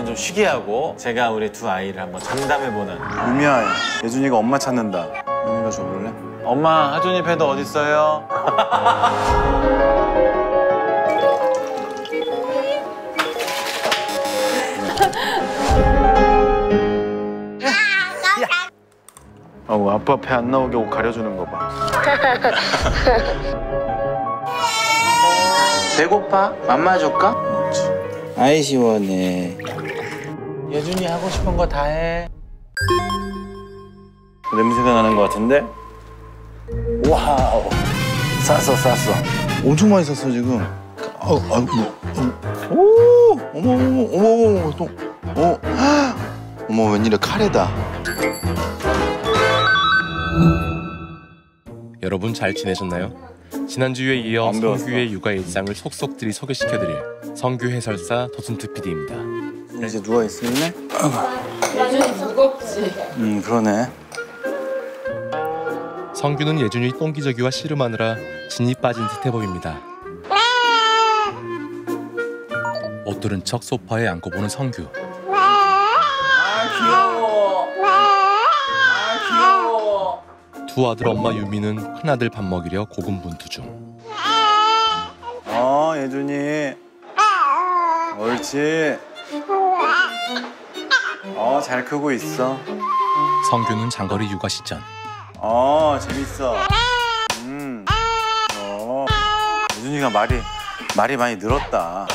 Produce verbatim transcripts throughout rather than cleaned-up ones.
예준이는 좀 쉬게 하고 제가 우리 두 아이를 한번 전담해보는. 유미야, 예준이가 엄마 찾는다. 유미가 줘볼래? 엄마, 하준이 패드 어딨어요? 아우, 아빠 배 안 나오게 옷 가려주는 거 봐. 배고파? 맘마 줄까? 아이 시원해. 예준이 하고 싶은 거 다 해. 냄새가 나는 거 같은데? 와우. 쌌어 쌌어. 엄청 많이 샀어 지금. 아우, 아우, 뭐, 어. 오, 어머, 어머, 어머, 어머, 또, 어, 헉! 어머, 웬일이야, 카레다. 여러분 잘 지내셨나요? 지난주에 이어 안 배웠어. 성규의 육아 일상을 속속들이 소개시켜드릴 성규 해설사 도슨트 피디입니다. 이제 누워 있을래? 예준이 무겁지? 음, 그러네. 성규는 예준이 똥기저귀와 씨름하느라 진이 빠진 듯해 보입니다. 엎드른 척 소파에 앉고 보는 성규. 아 귀여워. 아 귀여워. 두 아들 엄마 유미는 큰아들 밥 먹이려 고군분투 중. 어, 예준이. 옳지. 어, 잘 크고 있어. 성규는 장거리 육아 시전. 어, 재밌어. 음. 어. 예준이가 말이 말이 많이 늘었다.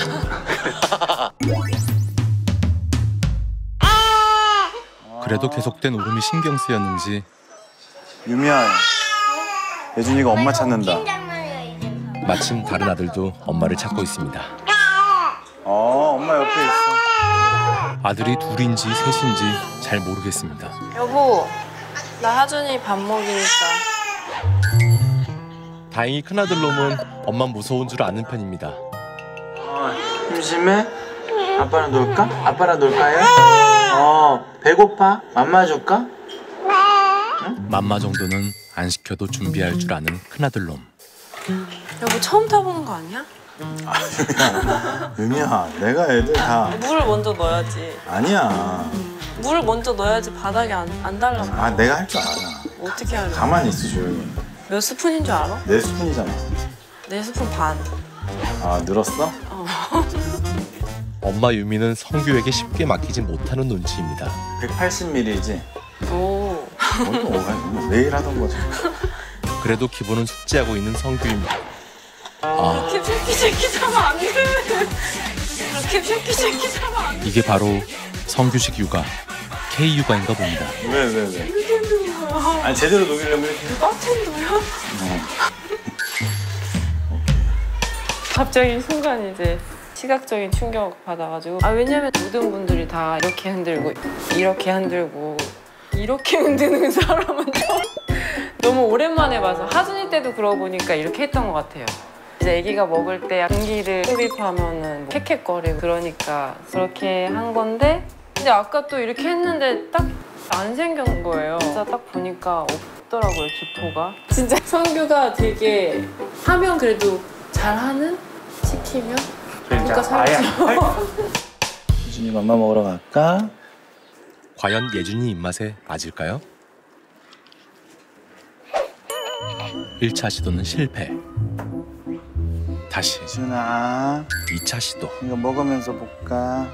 그래도 계속된 울음이 신경 쓰였는지 유미야, 예준이가 엄마 찾는다. 마침 다른 아들도 엄마를 찾고 있습니다. 어, 엄마 옆에 있어. 아들이 둘인지 셋인지 잘 모르겠습니다. 여보, 나 하준이 밥 먹이니까. 다행히 큰아들 놈은 엄마 무서운 줄 아는 편입니다. 어, 심심해? 아빠랑 놀까? 아빠랑 놀까요? 어, 배고파? 맘마 줄까? 맘마 정도는 안 시켜도 준비할 줄 아는 큰아들 놈. 여보, 처음 타보는 거 아니야? 유미야, 내가 애들 다 물을 먼저 넣어야지. 아니야. 물을 먼저 넣어야지 바닥에 안, 안 달라고. 아, 내가 할 줄 알아. 어떻게 하려? 가만히 있어, 조용히. 몇 스푼인 줄 알아? 네 스푼이잖아. 네 스푼 반. 아, 늘었어? 어. 엄마 유미는 성규에게 쉽게 맡기지 못하는 눈치입니다. 백팔십 밀리리터지? 오. 뭐, 매일 하던 거지. 그래도 기본은 숙지하고 있는 성규입니다. 아, 이렇게 새끼새끼 하면 안 돼. 이렇게 새끼새끼 하면 안 돼. 이게 바로 성규식 육아, K 육아인가 봅니다. 왜, 왜, 왜? 아니, 제대로 녹이려면 이렇게. 빡친도요? 갑자기 순간 이제 시각적인 충격 받아가지고 아 왜냐면 모든 분들이 다 이렇게 흔들고 이렇게 흔들고 이렇게 흔드는 사람은 좀 너무 오랜만에 봐서 하준이 때도 그러고 보니까 이렇게 했던 것 같아요. 이제 아기가 먹을 때 공기를 흡입하면은 캑캑거리고 그러니까 그렇게 한 건데 근데 아까 또 이렇게 했는데 딱 안 생긴 거예요. 진짜 딱 보니까 없더라고요, 기포가. 진짜 성규가 되게 하면 그래도 잘하는? 시키면? 그러니까 살죠. 예준이 맘마 먹으러 갈까? 과연 예준이 입맛에 맞을까요? 일 차 시도는 실패. 다시 예준아, 이 차 시도. 이거 먹으면서 볼까?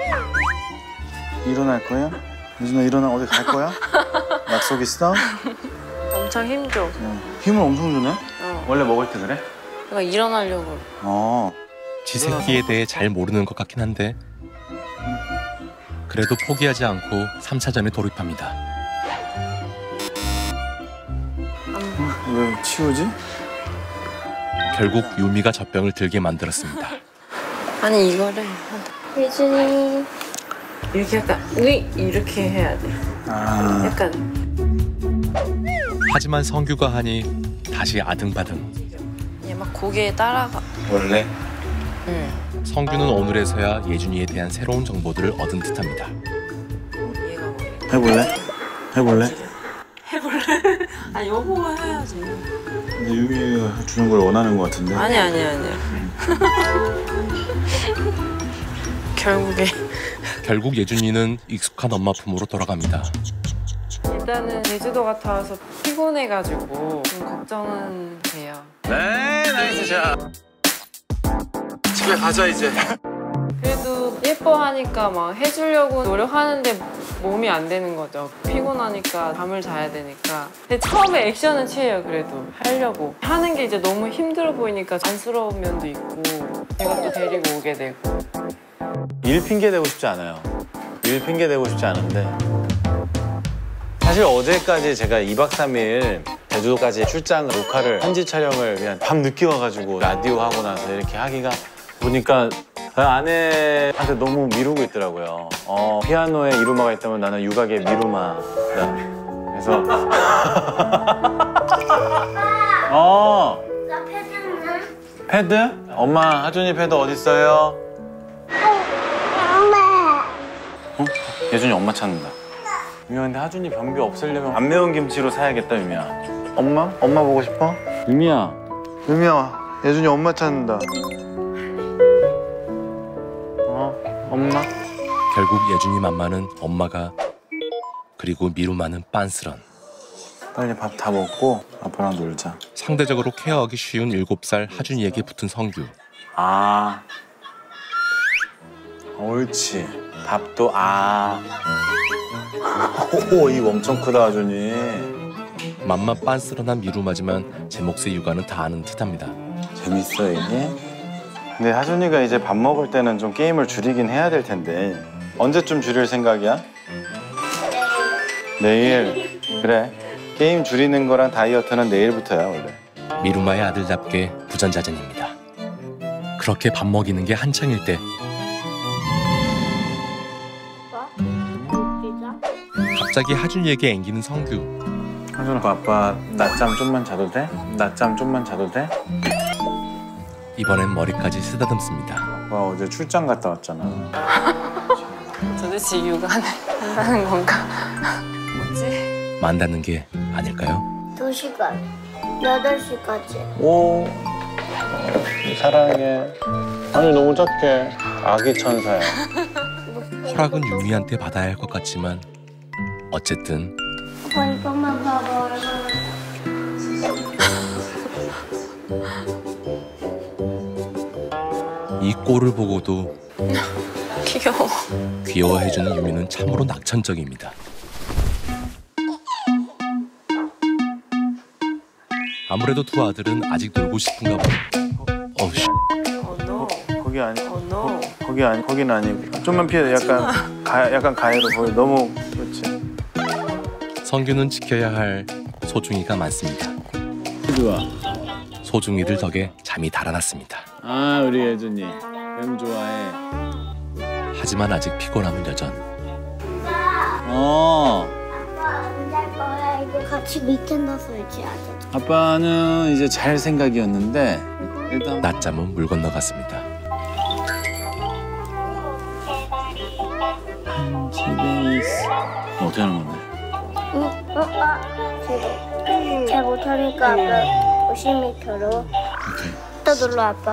일어날 거야? 예준아, 일어나. 어디 갈 거야? 약속 있어? 엄청 힘줘. 응. 힘을 엄청 주네? 어. 원래 먹을 때 그래? 그러니까 일어나려고. 어. 지 새끼에 대해 잘 모르는 것 같긴 한데 그래도 포기하지 않고 삼 차전에 돌입합니다. 왜 치우지? 결국 유미가 젖병을 들게 만들었습니다. 아니 이거를 예준이 이렇게 약간 위 이렇게 해야 돼. 아. 약간 하지만 성규가 하니 다시 아등바등. 얘 막 고개에 따라가. 원래? 응. 성규는 오늘에서야 예준이에 대한 새로운 정보들을 얻은 듯합니다. 얘가 뭐 해볼래? 해볼래? 해볼래? 아 여보가 해야지. 근데 유미가 주는 걸 원하는 것 같은데? 아니 아니 아니야. 결국에 결국 예준이는 익숙한 엄마 품으로 돌아갑니다. 일단은 제주도 갔다 와서 피곤해가지고 좀 걱정은 돼요. 네, 나이스 샷. 집에 가자 이제. 그래도 예뻐하니까 막 해주려고 노력하는데 몸이 안 되는 거죠. 피곤하니까 잠을 자야 되니까. 근데 처음에 액션은 취해요. 그래도 하려고. 하는 게 이제 너무 힘들어 보이니까 안쓰러운 면도 있고 제가 또 데리고 오게 되고. 일 핑계 대고 싶지 않아요. 일 핑계 대고 싶지 않은데 사실 어제까지 제가 이박 삼일 제주도까지 출장 녹화를 현지 촬영을 그냥 밤 늦게 와가지고 라디오 하고 나서 이렇게 하기가 보니까 아내한테 너무 미루고 있더라고요. 어, 피아노에 이루마가 있다면 나는 육악의 미루마. 그래서 어 나 패드는? 패드? 엄마 하준이 패드 어디 있어요? 엄마. 어? 예준이 엄마 찾는다. 유미야 근데 하준이 변비 없애려면 안 매운 김치로 사야겠다 유미야. 엄마? 엄마 보고 싶어? 유미야. 유미야 예준이 엄마 찾는다. 어? 엄마? 결국 예준이 맘마는 엄마가, 그리고 미루마는 빤스런. 빨리 밥 다 먹고 아빠랑 놀자. 상대적으로 케어하기 쉬운 일곱 살 하준이에게 붙은 성규. 아 옳지. 밥도 아 오, 입 엄청 크다 하준이. 맘마 빤스런한 미루마지만 제 몫의 육아는 다 아는 듯합니다. 재밌어 이게? 근데 하준이가 이제 밥 먹을 때는 좀 게임을 줄이긴 해야 될 텐데 언제쯤 줄일 생각이야? 내일. 그래 게임 줄이는 거랑 다이어트는 내일부터야 원래. 미루마의 아들답게 부전자전입니다. 그렇게 밥 먹이는 게 한창일 때 갑자기 하준이에게 앵기는 성규. 하준아 아빠 낮잠 좀만 자도 돼? 낮잠 좀만 자도 돼? 이번엔 머리까지 쓰다듬습니다. 아빠 어제 출장 갔다 왔잖아. 도대체 육아는 한다는 건가? 뭐지? 만다는 게 아닐까요? 두 시간. 여덟 시까지. 오 사랑해. 아니 너무 착해. 아기 천사야. 허락은 유미한테 받아야 할 것 같지만 어쨌든 오빠 이것만 봐봐. 이 꼴을 보고도 귀여워. 귀여워해주는 유미는 참으로 낙천적입니다. 아무래도 두 아들은 아직 놀고 싶은가 봐. 어우 씨. 어, no. 거기 아니. 어, no. 거기 아니. 거긴 아니고. 좀만 피해. 약간 가, 약간 가해로 거기 너무 그렇지. 성규는 지켜야 할 소중이가 많습니다. 좋아. 소중이들 덕에 잠이 달아났습니다. 아 우리 예준이 뱀 좋아해. 하지만 아직 피곤함은 여전. 어. 아빠 안 잘 거야. 이거 같이 밑에 넣어서야지 아주. 아빠는 이제 잘 생각이었는데 일단 낮잠은 물 건너갔습니다. 집에 있어. 어떻게 하는 건데? 응? 어? 아, 지금 잘 못하니까 아빠 오십 미터로. 또 눌러 아빠.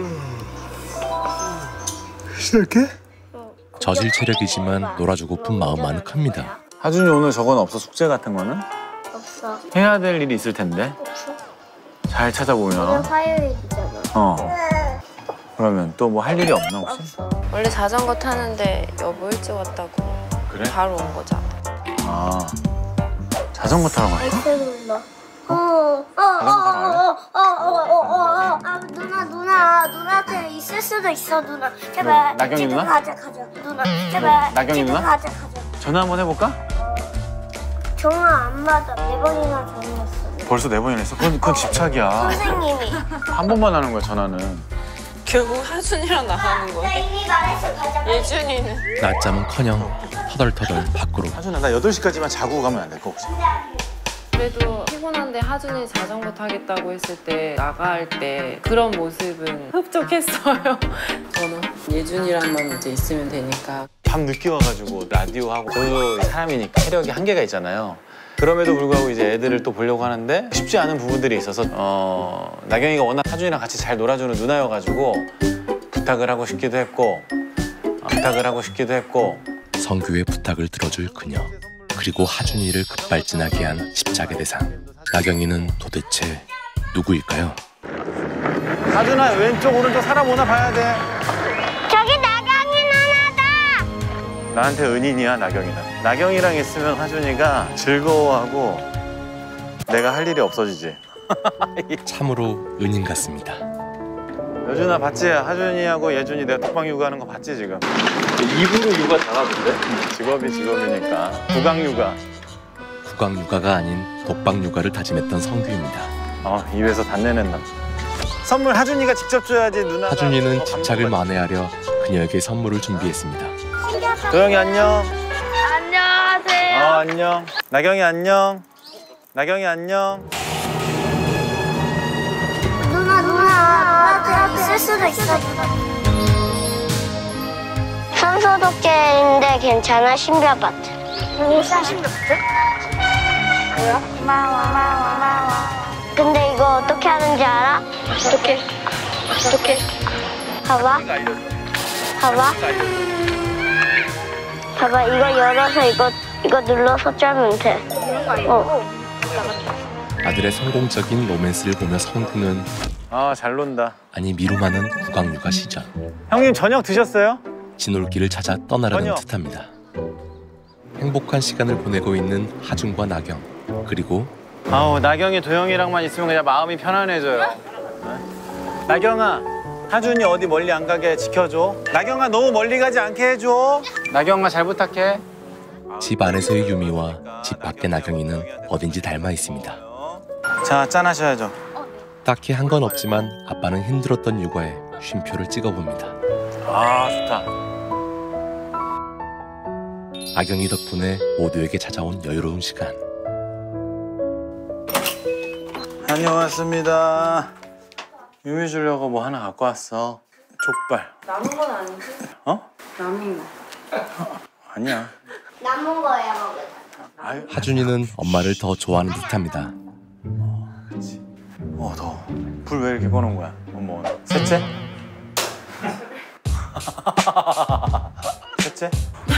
시작해? 저질 체력이지만 놀아주고픈 마음만은 큽니다. 하준이 오늘 저건 없어? 숙제 같은 거는? 없어. 해야 될 일이 있을 텐데 없어. 잘 오늘 찾아보면 화요일이잖아. 어 그러면 또 뭐 할 일이 없나 혹시? 없어. 원래 자전거 타는데 여보 일찍 왔다고 그래? 바로 온 거잖아. 아 자전거 타러 갈까? 알트 눌러. 어, 어, 어, 어, 어, 어, 어, 어, 어, 아, 누나, 누나, 누나한테 있을 수도 있어, 누나. 제발. 누- 나경이 집에 누나? 가자, 가자, 누나. 제발. 나경이 집에 누나? 가자, 가자. 전화 한번 해볼까? 전화 안 받아. 네 번이나 전화했어. 벌써 네 번이나 했어? 그건, 그건 집착이야. 선생님이. 한 번만 하는 거야 전화는. 결국 하준이랑 나가는 나 거야. 이미 말했어, 가자. 예준이는 낮잠은커녕 터덜터덜 밖으로. 하준아 나 여덟 시까지만 자고 가면 안 될까 혹시? 그래도 피곤한데 하준이 자전거 타겠다고 했을 때 나갈 때 그런 모습은 흡족했어요. 저는 예준이랑만 이제 있으면 되니까. 밤 늦게 와가지고 라디오 하고 저도 사람이니까 체력이 한계가 있잖아요. 그럼에도 불구하고 이제 애들을 또 보려고 하는데 쉽지 않은 부분들이 있어서 어, 나경이가 워낙 하준이랑 같이 잘 놀아주는 누나여가지고 부탁을 하고 싶기도 했고 부탁을 하고 싶기도 했고. 성규의 부탁을 들어줄 그녀, 그리고 하준이를 급발진하게 한 집착의 대상. 나경이는 도대체 누구일까요? 하준아, 왼쪽 오른쪽 사람 오나 봐야 돼. 저기 나경이 누나다. 나한테 은인이야, 나경이랑. 나경이랑 있으면 하준이가 즐거워하고 내가 할 일이 없어지지. 참으로 은인 같습니다. 여준아 봤지? 하준이하고 예준이 내가 독방 육아하는 거 봤지 지금? 입으로 육아 잘하던데? 직업이 직업이니까. 구강 육아. 국왕 육아가 아닌 독방 육아를 다짐했던 성규입니다. 어, 입에서 단내는 남. 선물 하준이가 직접 줘야지 누나가. 하준이는 어, 집착을 만회하려 그녀에게 선물을 준비했습니다. 도영이 안녕. 안녕하세요. 어 안녕. 나경이 안녕. 나경이 안녕. 누나 누나 누나한테 있을 수도 있어. 산소독제인데 괜찮아? 신비아파트. 무슨 신비아파트? 뭐야? 고마워 고마워 고마워. 근데 이거 어떻게 하는지 알아? 어떻게? 어떻게? 봐봐. 봐봐. 봐봐, 이거 열어서 이거 이거 눌러서 짜면 돼. 어. 아들의 성공적인 로맨스를 보며 성규는 아 잘 논다. 아니 미루마는 국왕 육아 시절 형님 저녁 드셨어요? 진올길을 찾아 떠나려는 저녁. 듯합니다. 행복한 시간을 보내고 있는 하준과 나경, 그리고 아우 나경이 도영이랑만 있으면 그냥 마음이 편안해져요. 네? 나경아, 하준이 어디 멀리 안 가게 지켜줘. 나경아 너무 멀리 가지 않게 해줘. 나경아 잘 부탁해. 집 안에서의 유미와 집 밖의 나경이는 어딘지 닮아 있습니다. 자 짠하셔야죠. 딱히 한 건 없지만 아빠는 힘들었던 육아에 쉼표를 찍어봅니다. 아 좋다. 나경이 덕분에 모두에게 찾아온 여유로운 시간. 다녀왔습니다. 유미 주려고 뭐 하나 갖고 왔어. 족발. 남은 건 아니지? 어? 남은 거. 아니야. 남은 거야 먹을. 아유. 하준이는 엄마를 더 좋아하는 듯합니다. 어 더워. 불 왜 이렇게 꺼놓은 거야? 어머. 셋째? 셋째?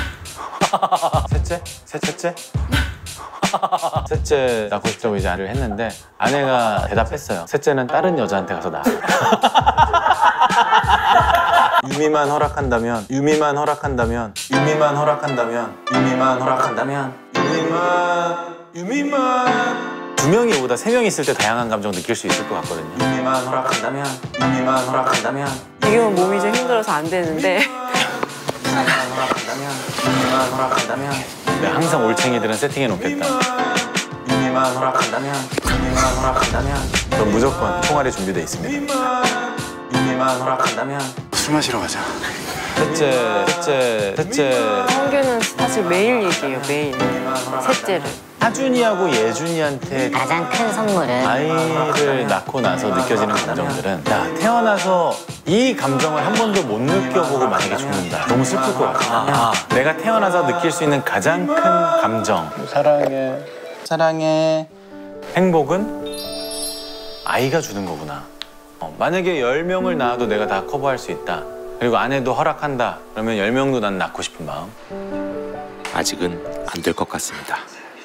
셋째? 셋째? 셋째 낳고 싶다고 이제 말을 했는데 아내가 대답했어요. 셋째는 다른 여자한테 가서 낳아. 유미만 허락한다면, 유미만 허락한다면, 유미만 허락한다면, 유미만 허락한다면, 유미만, 유미만. 두 명이보다 세 명 있을 때 다양한 감정 느낄 수 있을 것 같거든요. 유미만 허락한다면, 유미만 허락한다면. 지금은 몸이 좀 힘들어서 안 되는데. 유미만 허락한다면, 유미만 허락한다면. 네, 항상 올챙이들은 세팅해 놓겠다. 유미만 허락한다면, 유미만 허락한다면. 전 무조건 총알이 준비돼 있습니다. 유미만 허락한다면. 술 마시러 가자. 셋째, 셋째, 셋째. 성규는 사실 매일 얘기해요, 매일. 셋째를. 하준이하고 예준이한테 가장 큰 선물은 아이를 낳고 나서 느껴지는 감정들은 야 태어나서 이 감정을 한 번도 못 느껴보고 만약에 죽는다. 너무 슬플 것 같아. 아, 내가 태어나서 느낄 수 있는 가장 큰 감정. 사랑해. 사랑해. 행복은 아이가 주는 거구나. 어, 만약에 열 명을 낳아도 내가 다 커버할 수 있다. 그리고 아내도 허락한다. 그러면 열 명도 난 낳고 싶은 마음. 아직은 안 될 것 같습니다.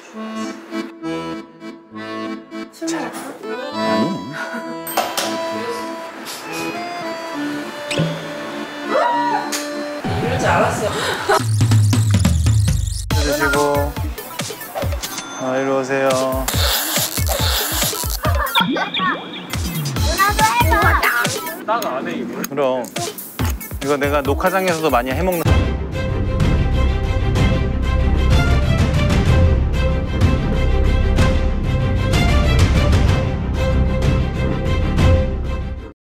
이럴 줄 알았어. 드시고 아, 이리 오세요. 누나도 해봐. 딱 안 해, 이거. 그럼 이거 내가 녹화장에서도 많이 해먹는